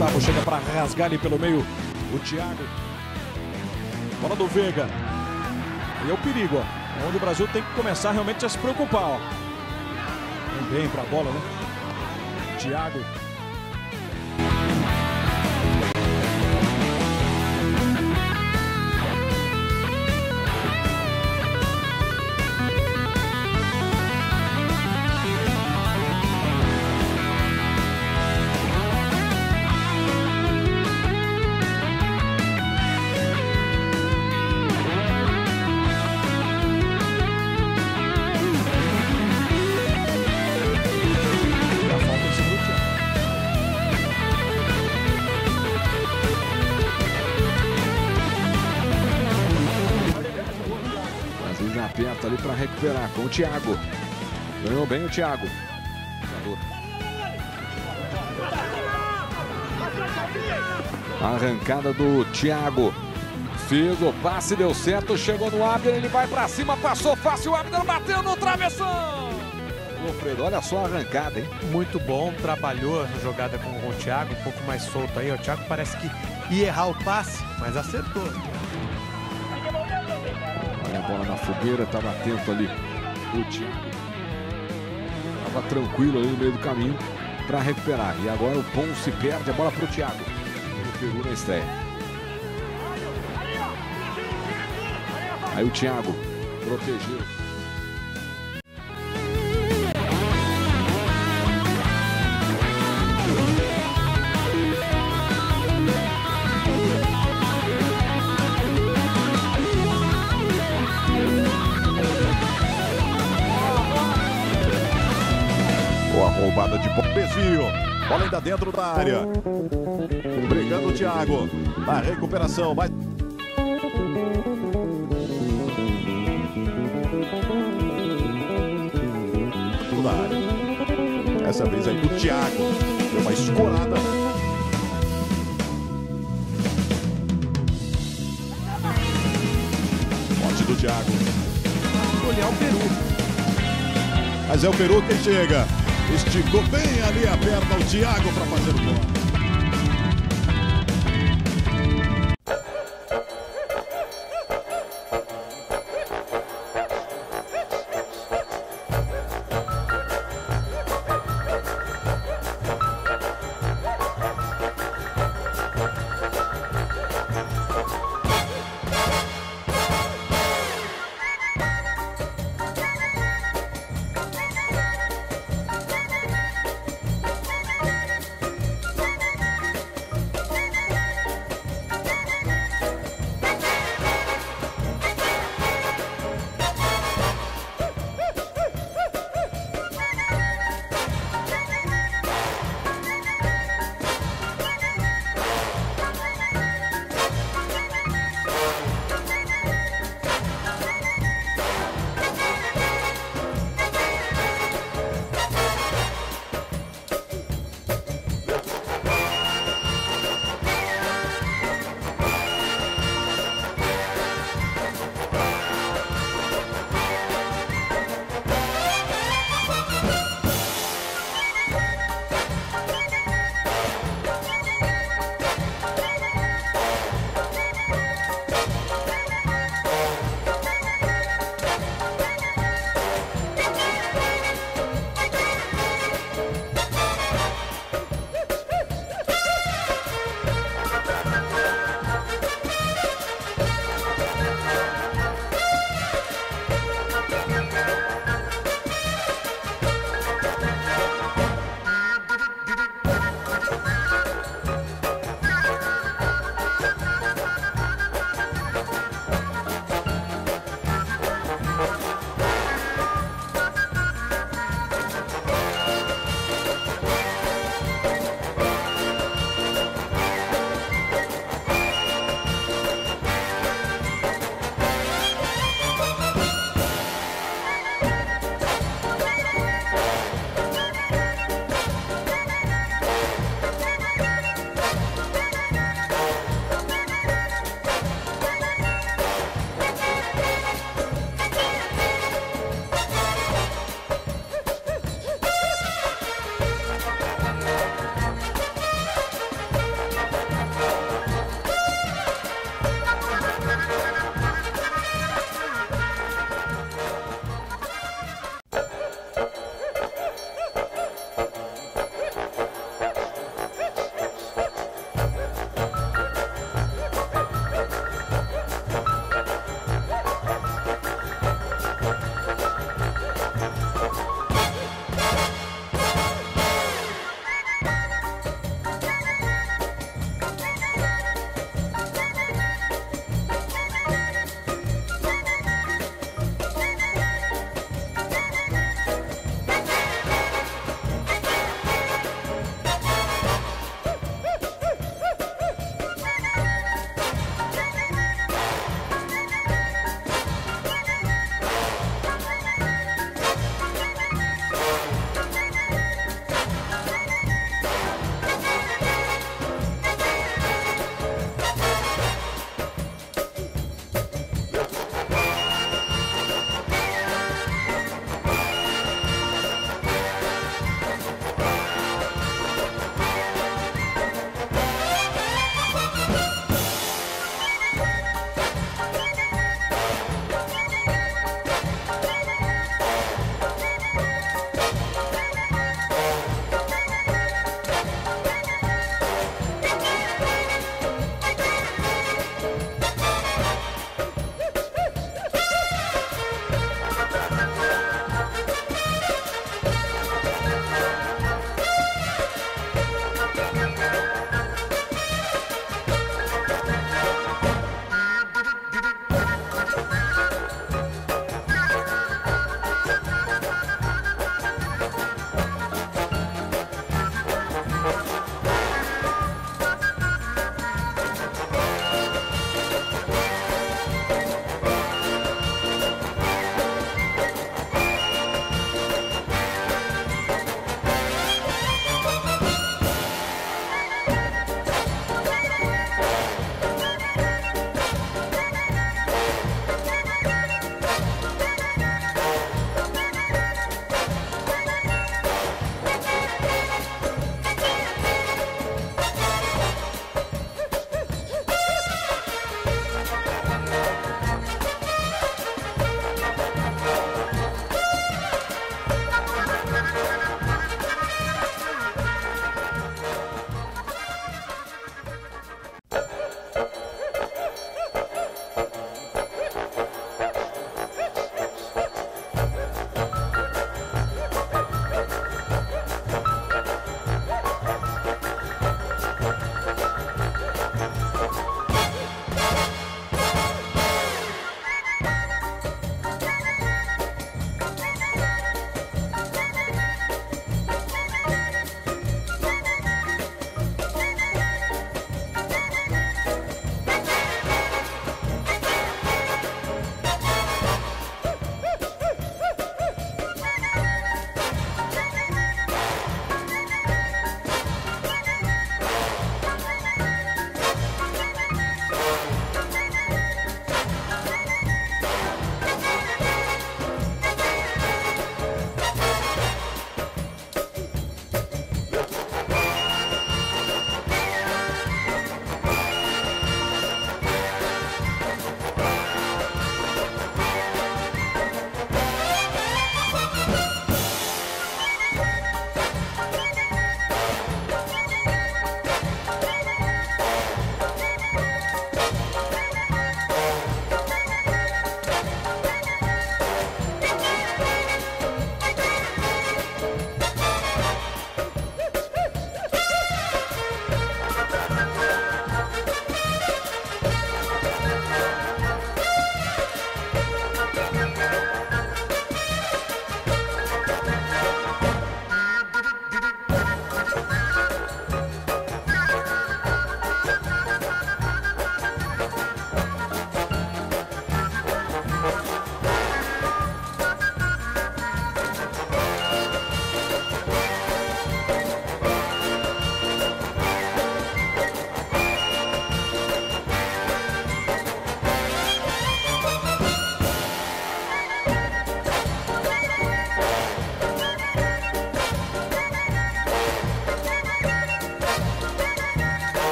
Gustavo chega para rasgar ali pelo meio o Thiago. Bola do Veiga. E é o perigo, ó. Onde o Brasil tem que começar realmente a se preocupar, ó. Vem bem para a bola, né? Thiago. Aperta ali para recuperar com o Thiago. Ganhou bem o Thiago. Arrancada do Thiago. Fez o passe, deu certo, chegou no Abner, ele vai para cima, passou fácil, o Abner bateu no travessão. Alfredo, olha só a arrancada, hein? Muito bom, trabalhou a jogada com o Thiago, um pouco mais solto aí. O Thiago parece que ia errar o passe, mas acertou. Olha a bola na fogueira, estava atento ali o Thiago. Estava tranquilo ali no meio do caminho para recuperar. E agora o Ponce perde a bola para o Thiago. O Peru na estreia. Aí o Thiago protegeu. Boa roubada de bola. Desvio. Bola ainda dentro da área. Brigando o Thiago. A recuperação. Vai. Da área. Essa vez aí o Thiago. Deu uma escorada. Forte do Thiago. Olhar o Peru. Mas é o Peru quem chega. Esticou bem ali a perna o Thiago para fazer o gol.